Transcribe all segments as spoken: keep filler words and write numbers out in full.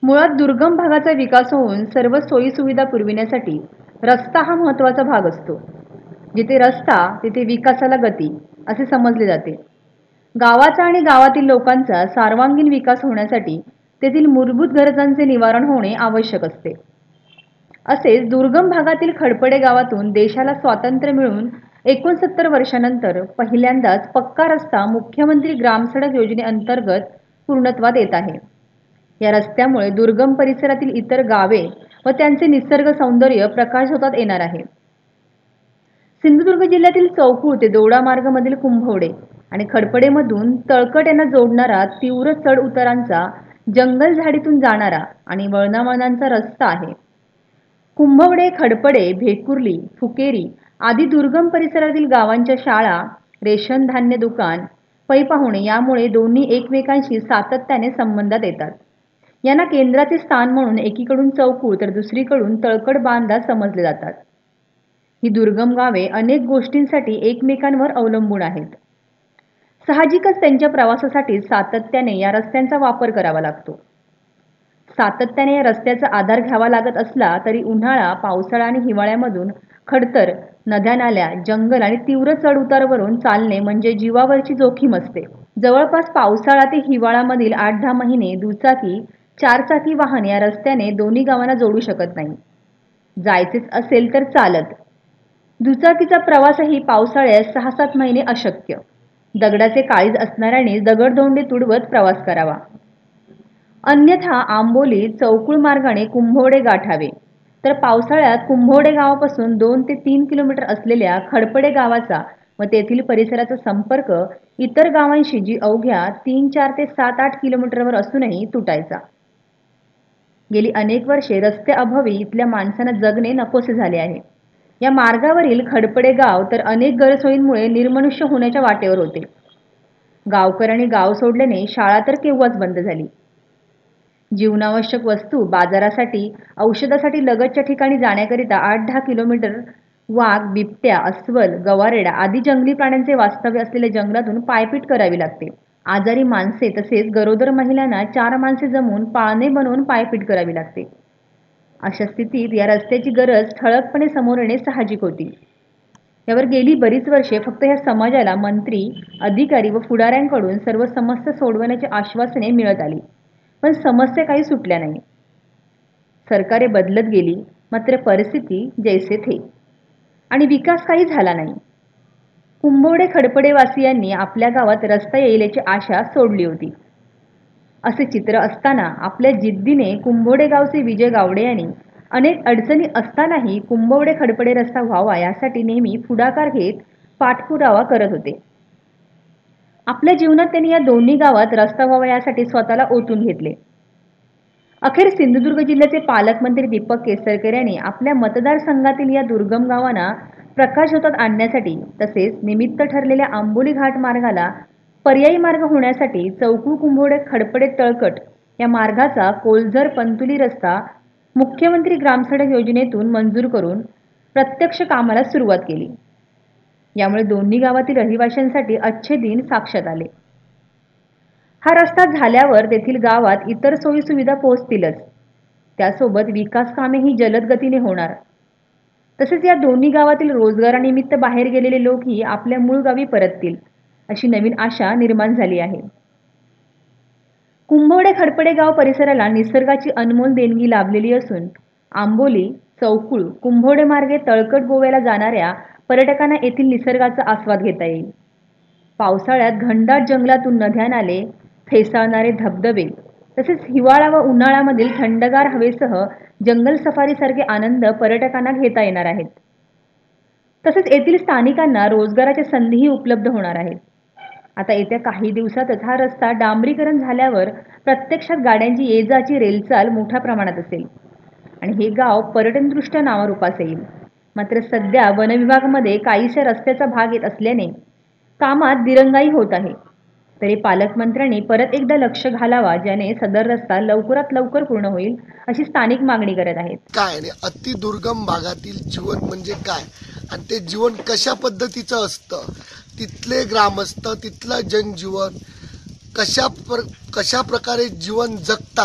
मुळात दुर्गम भागाचा विकास होऊन सर्व सोयीसुविधा पुरविण्यासाठी रस्ता हा महत्त्वाचा भाग असतो. जिथे रस्ता तिथे विकासाला गती असे समजले जाते. गावाचा आणि गावातील लोकांचा सर्वांगीण विकास होण्यासाठी तेथील मूलभूत गरजांचे निवारण होणे आवश्यक असते. असेच दुर्गम भागातील खडपडे गावातून देशाला स्वातंत्र्य मिळून एकोणसत्तर वर्षानंतर पहिल्यांदाच पक्का रस्ता मुख्यमंत्री ग्रामसडक योजनेअंतर्गत पूर्णत्वात येत आहे. या रस्त्यामुळे दुर्गम परिसरातील इतर गावे व त्यांचे निसर्ग सौंदर्य प्रकाशझोतात येणार आहे. सिंधुदुर्ग जिल्ह्यातील चौकुळ ते दोडा मार्गमधील कुंभवडे आणि खडपडेमधून तळकट यांना जोडणारा तीव्र चढ उतारांचा जंगल झाडीतून जाणारा आणि वळणावळणांचा रस्ता आहे. कुंभवडे, खडपडे, भेकुर्ली, फुकेरी आदी दुर्गम परिसरातील गावांच्या शाळा, रेशन धान्य दुकान, पै पाहुणे यामुळे दोन्ही एकमेकांशी सातत्याने संबंधात येतात. यांना केंद्राचे स्थान म्हणून एकीकडून चौकुळ तर दुसरीकडून तळकट बांधा समजले जातात. ही दुर्गम गावे अनेक गोष्टींसाठी एकमेकांवर अवलंबून आहेत. साहजिकच त्यांच्या प्रवासासाठी सातत्याने या रस्त्यांचा वापर करावा लागतो. सातत्याने या रस्त्याचा आधार घ्यावा लागत असला तरी उन्हाळा, पावसाळा आणि हिवाळ्यामधून खडतर, नद्या नाल्या, जंगल आणि तीव्र चढ उतारावरून चालणे म्हणजे जीवावरची जोखीम असते. जवळपास पावसाळा ते हिवाळ्यामधील आठ दहा महिने दुचाकी, चारचाकी वाहन या रस्त्याने दोन्ही गावांना जोडू शकत नाही. जायचेच असेल तर चालत. दुचाकीचा प्रवासही पावसाळ्यात सहा सात महिने अशक्य. दगडाचे काळीज असणाऱ्याने दगडधोंडे तुडवत प्रवास करावा. अन्यथा आंबोली, चौकुळ मार्गाने कुंभवडे गाठावे. तर पावसाळ्यात कुंभवडे गावापासून दोन ते तीन किलोमीटर असलेल्या खडपडे गावाचा व तेथील परिसराचा संपर्क इतर गावांशी जी अवघ्या तीन चार ते सात आठ किलोमीटरवर असूनही तुटायचा. गेली अनेक वर्षे रस्त्याअभावी इथल्या माणसांना जगणे नकोसे झाले आहे. या मार्गावरील खडपडे गाव तर अनेक गैरसोयींमुळे निर्मनुष्य होण्याच्या वाटेवर होते. गावकऱ्यांनी गाव सोडल्याने शाळा तर केव्हाच बंद झाली. जीवनावश्यक वस्तू, बाजारासाठी, औषधासाठी लगतच्या ठिकाणी जाण्याकरिता आठ दहा किलोमीटर वाघ, बिबट्या, अस्वल, गवारेडा आदी जंगली प्राण्यांचे वास्तव्य असलेल्या जंगलातून पायपीट करावी लागते. आजारी माणसे तसेच गरोदर महिलांना चार माणसे जमवून पाळणे बनवून पायपीट करावी लागते. अशा स्थितीत या रस्त्याची गरज ठळकपणे समोर येणे साहजिक होती. यावर गेली बरीच वर्षे फक्त या समाजाला मंत्री, अधिकारी व पुढाऱ्यांकडून सर्व समस्या सोडवण्याची आश्वासने मिळत आली, पण समस्या काही सुटल्या नाही. सरकारे बदलत गेली, मात्र परिस्थिती जैसे थे आणि विकास काही झाला नाही. कुंभवडे खडपडे वासियांनी आपल्या गावात रस्ता येईल याची आशा सोडली होती. असे चित्र असताना आपल्या जिद्दीने कुंभवडे गावचे विजय गावडे यांनी अनेक अडचणी असतानाही कुंभवडे खडपडे रस्ता व्हावा यासाठी नेहमी पुढाकार घेत पाठपुरावा करत होते. आपल्या जीवनात त्यांनी या दोन्ही गावात रस्ता व्हावा यासाठी स्वतःला ओतून घेतले. अखेर सिंधुदुर्ग जिल्ह्याचे पालकमंत्री दीपक केसरकर यांनी आपल्या मतदारसंघातील या दुर्गम गावांना प्रकाशझोतात आणण्यासाठी तसेच निमित्त ठरलेल्या आंबोली घाट मार्गाला पर्यायी मार्ग होण्यासाठी चौकुळ कुंभवडे खडपडे तळकट या मार्गाचा कोलझर पंतुली रस्ता मुख्यमंत्री ग्रामसडक योजनेतून मंजूर करून प्रत्यक्ष कामाला सुरुवात केली. यामुळे दोन्ही गावातील रहिवाशांसाठी अच्छे दिन साक्षात आले. हा रस्ता झाल्यावर तेथील गावात इतर सोयी सुविधा पोहोचतीलच, त्यासोबत विकास कामेही जलद गतीने होणार. तसेच या दोन्ही गावातील रोजगारानिमित्त बाहेर गेलेले लोकही आपल्या मूळ गावी परततील अशी नवीन आशा निर्माण झाली आहे. कुंभवडे खडपडे गाव परिसराला निसर्गाची अनमोल देणगी लाभलेली असून आंबोली, चौकुळ, कुंभवडे मार्गे तळकट गोव्याला जाणाऱ्या पर्यटकांना येथील निसर्गाचा आस्वाद घेता येईल. पावसाळ्यात घनदाट जंगलातून नद्या नाले, फेसाळणारे धबधबे तसेच हिवाळा व उन्हाळ्यामधील थंडगार हवेसह जंगल सफारीसारखे आनंद पर्यटकांना घेता येणार आहेत. तसेच येथील स्थानिकांना रोजगाराच्या संधीही उपलब्ध होणार आहेत. आता येत्या काही दिवसातच हा रस्ता डांबरीकरण झाल्यावर प्रत्यक्षात गाड्यांची ये जाची रेलचाल मोठ्या प्रमाणात असेल आणि हे गाव पर्यटनदृष्ट्या नावारूपास येईल. मात्र सध्या वनविभागामध्ये काहीशा रस्त्याचा भाग येत असल्याने कामात दिरंगाई होत आहे. तरी पालकमंत्र्यांनी परत एकदा लक्ष घालावा, ज्याने सदर रस्ता लवकरात लवकर पूर्ण होईल अशी स्थानिक मागणी करत आहेत. काय अति दुर्गम भागातील जीवन म्हणजे काय आणि ते जीवन कशा पद्धतीचं असतं, तिथले ग्रामस्थ, तिथलं जनजीवन कशा कशा प्रकारे जीवन जगतात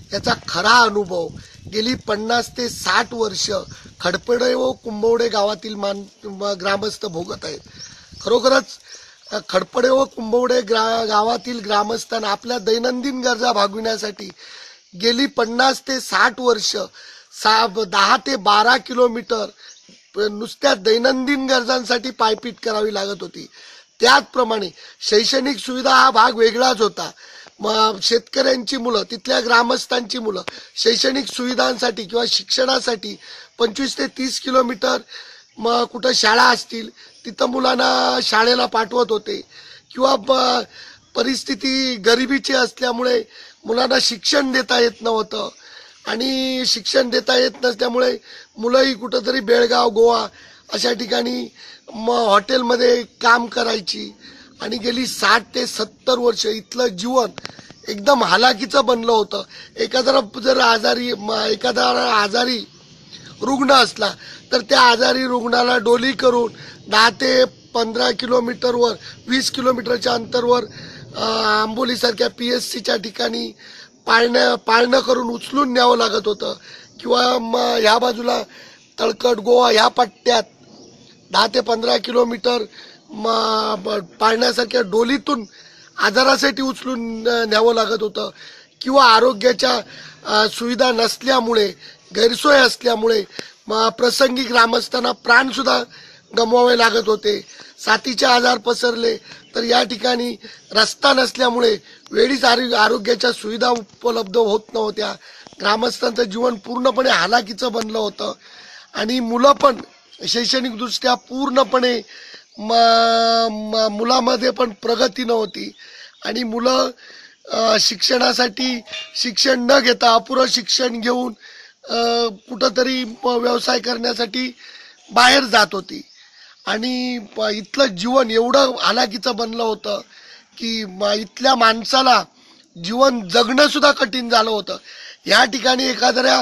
याचा खरा अनुभव गेली पन्नास ते साठ वर्ष खडपडे व कुंभवडे गावातील मान ग्रामस्थ भोगत आहेत. खरोखरच खडपडे व कुंभवडे ग्रा गावातील ग्रामस्थांना आपल्या दैनंदिन गरजा भागविण्यासाठी गेली पन्नास ते साठ वर्ष सा दहा ते बारा किलोमीटर नुसत्या दैनंदिन गरजांसाठी पायपीट करावी लागत होती. त्याचप्रमाणे शैक्षणिक सुविधा हा भाग वेगळाच होता. मग शेतकऱ्यांची मुलं, तिथल्या ग्रामस्थांची मुलं शैक्षणिक सुविधांसाठी किंवा शिक्षणासाठी पंचवीस ते तीस किलोमीटर मग कुठं शाळा असतील तिथं मुलांना शाळेला पाठवत होते, किंवा परिस्थिती गरिबीची असल्यामुळे मुलांना शिक्षण देता येत नव्हतं, आणि शिक्षण देता येत नसल्यामुळे मुलंही कुठंतरी बेळगाव, गोवा अशा ठिकाणी मग हॉटेलमध्ये काम करायची. आणि गेली साठ ते सत्तर वर्ष इथलं जीवन एकदम हालाकीचं बनलं होतं. एखादा जर आजारी एखादा आजारी रुग्ण असला तर त्या आजारी रुग्णाला डोली करून दहा ते पंधरा किलोमीटरवर वीस किलोमीटरच्या अंतरवर आंबोलीसारख्या पी एस सीच्या ठिकाणी पाळण्या पाळणं करून उचलून न्यावं लागत होतं. किंवा मग ह्या बाजूला तळकट, गोवा ह्या पट्ट्यात दहा ते पंधरा किलोमीटर पाळण्यासारख्या डोलीतून आजारासाठी उचलून न्यावं लागत होतं. किंवा आरोग्याच्या सुविधा नसल्यामुळे, गैरसोय असल्यामुळे प्रसंगी ग्रामस्थांना प्राण सुद्धा गमवावे लागत होते. साथीचे आजार पसरले तर या ठिकाणी रस्ता नसल्यामुळे वेळीच आरोग्याच्या सुविधा उपलब्ध होत नव्हत्या. ग्रामस्थांचं जीवन पूर्णपणे हालाकीचं बनलं होतं. आणि मुलं पण शैक्षणिक दृष्ट्या पूर्णपणे मुलामध्ये पण प्रगती नव्हती. आणि मुलं शिक्षणासाठी शिक्षण न घेता अपुरं शिक्षण घेऊन कुठंतरी व्यवसाय करण्यासाठी बाहेर जात होती. आणि इथलं जीवन एवढं हालाकीचं बनलं होतं की इथल्या माणसाला जीवन जगणं सुद्धा कठीण झालं होतं. या ठिकाणी एखाद्या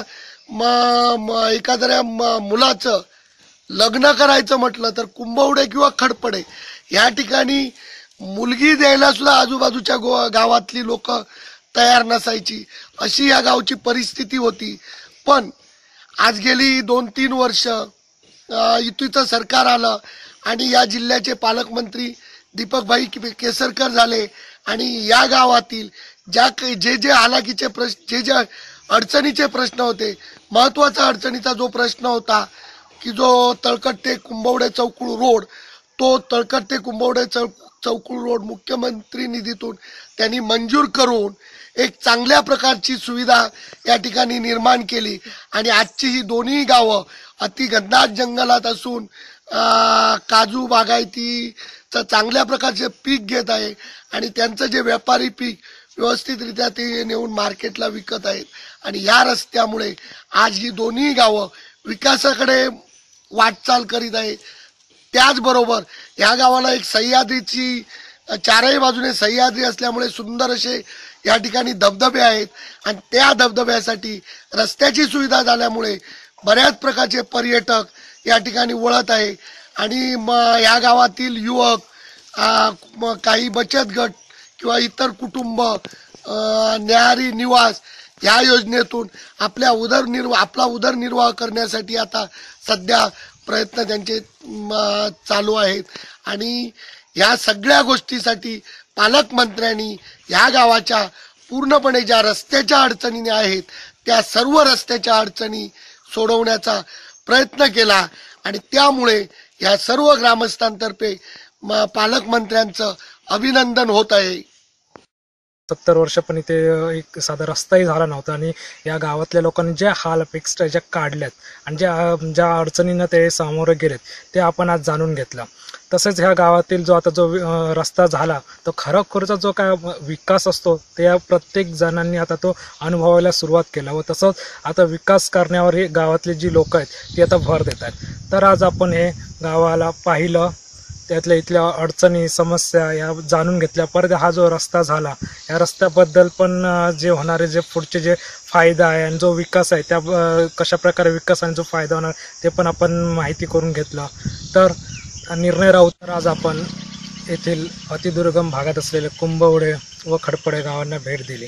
एखाद्या मुलाचं लग्न करायचं म्हटलं तर कुंभवडे किंवा खडपडे या ठिकाणी मुलगी द्यायला सुद्धा आजूबाजूच्या गावातली लोक तयार नसायची, अशी या गावची परिस्थिती होती. पण आज गेली दोन तीन वर्ष युतीचं सरकार आलं आणि या जिल्ह्याचे पालकमंत्री दीपकभाई केसरकर झाले. आणि या गावातील ज्या जे जे हालाकीचे प्रश्न, जे जे अडचणीचे प्रश्न होते, महत्वाचा अडचणीचा जो प्रश्न होता की जो तळकट ते कुंभवडे चौकुळ रोड, तो तळकट ते कुंभवडे चौ चौकुळ रोड मुख्यमंत्री निधीतून त्यांनी मंजूर करून एक चांगल्या प्रकारची सुविधा या ठिकाणी निर्माण केली. आणि आजची ही दोन्ही गावं अति घनदाट जंगलात असून काजू बागायतीचं चांगल्या प्रकारचे पीक घेत आहे. आणि त्यांचं जे व्यापारी पीक व्यवस्थितरित्या ते नेऊन मार्केटला विकत आहेत. आणि या रस्त्यामुळे आज ही दोन्ही गावं विकासाकडे वाटचाल करीत आहे. त्याचबरोबर या गावाला एक सह्याद्रीची, चारही बाजूने सह्याद्री असल्यामुळे सुंदर असे या ठिकाणी धबधबे आहेत. आणि त्या धबधब्यासाठी रस्त्याची सुविधा झाल्यामुळे बऱ्याच प्रकारचे पर्यटक या ठिकाणी वळत आहे. आणि मग या गावातील युवक, काही बचत गट किंवा इतर कुटुंब न्याहारी निवास या योजनेतून आपल्या उदरनिर्वाह आपला उदरनिर्वाह करण्यासाठी आता सध्या प्रयत्न त्यांचे चालू आहेत. आणि या सगळ्या गोष्टीसाठी पालकमंत्र्यांनी या गावाच्या पूर्णपणे ज्या रस्त्याच्या अडचणी आहेत त्या सर्व रस्त्याच्या अडचणी सोडवण्याचा प्रयत्न केला. आणि त्यामुळे या सर्व ग्रामस्थांतर्फे पालकमंत्र्यांचं अभिनंदन होत आहे. सत्तर वर्ष पण इथे एक साधा रस्ताही झाला नव्हता. आणि या गावातल्या लोकांनी ज्या हाल अपेक्षा ज्या काढल्यात आणि ज्या ज्या अडचणींना ते सामोरे गेलेत ते आपण आज जाणून घेतलं. तसेच ह्या गावातील जो आता जो रस्ता झाला तो खरोखरचा जो काय विकास असतो ते या प्रत्येक जणांनी आता तो अनुभवायला सुरुवात केला. व तसंच आता विकास करण्यावर हे गावातले जी लोक आहेत ती आता भर देत आहेत. तर आज आपण हे गावाला पाहिलं, त्यातल्या इथल्या अडचणी समस्या या जाणून घेतल्या. परत हा जो रस्ता झाला या रस्त्याबद्दल पण जे होणारे जे पुढचे जे फायदा आहे आणि जो विकास आहे त्या कशा प्रकारे विकास आणि जो फायदा होणार ते पण आपण माहिती करून घेतलं. तर निर्णय राऊत तर आज आपण येथील अतिदुर्गम भागात असलेले कुंभवडे व खडपडे गावांना भेट दिली.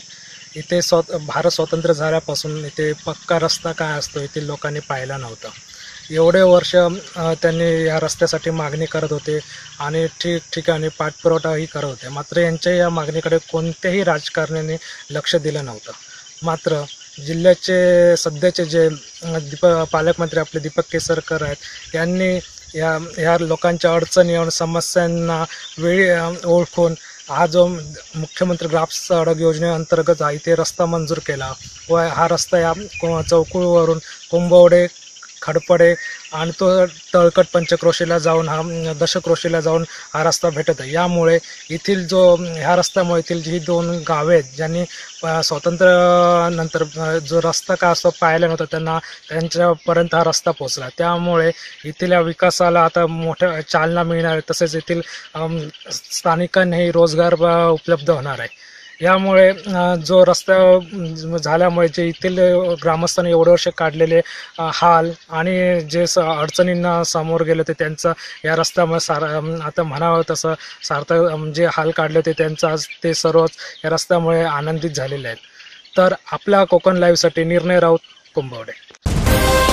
इथे स्व भारत स्वतंत्र झाल्यापासून इथे पक्का रस्ता काय असतो येथील लोकांनी पाहिला नव्हता. एवढे वर्ष अ, त्यांनी या रस्त्यासाठी मागणी करत होते आणि ठिकठिकाणी पाठपुरावाही करत होते. मात्र यांच्या या मागणीकडे कोणत्याही राजकारण्याने लक्ष दिलं नव्हतं. मात्र जिल्ह्याचे सध्याचे जे अ, दीप पालकमंत्री आपले दीपक केसरकर आहेत, यांनी या ह्या लोकांच्या अडचणी आणि समस्यांना वेळी अ, ओळखून हा जो मुख्यमंत्री ग्राम सडक योजनेअंतर्गत हा इथे रस्ता मंजूर केला व हा रस्ता या को- चौकुळवरून कुंभवडे, खडपडे आणि तो तळकट पंचक्रोशीला जाऊन हा दशक्रोशीला जाऊन हा रस्ता भेटत आहे. यामुळे येथील जो ह्या रस्त्यामुळे येथील जी दोन गावे आहेत ज्यांनी अ, स्वातंत्र्यानंतर अ, जो रस्ता का असं पाहायला नव्हता त्यांना त्यांच्यापर्यंत हा रस्ता पोहोचला. त्यामुळे येथील या विकासाला आता मोठ्या चालना मिळणार आहे. तसेच येथील अम, स्थानिकांनाही रोजगार अ, उपलब्ध होणार आहे. यामुळे अ, जो रस्ता अ, झाल्यामुळे जे येथील ग्रामस्थांनी एवढे वर्ष काढलेले अ, हाल आणि जे स अडचणींना सामोरं गेले होते त्यांचं या रस्त्यामुळे सार अम, आता म्हणावं तसं सार्थक अम, जे हाल काढले होते त्यांचं आज ते सर्वच या रस्त्यामुळे आनंदित झालेले आहेत. तर आपल्या कोकण लाईव्हसाठी निर्णय राऊत, कुंभवडे.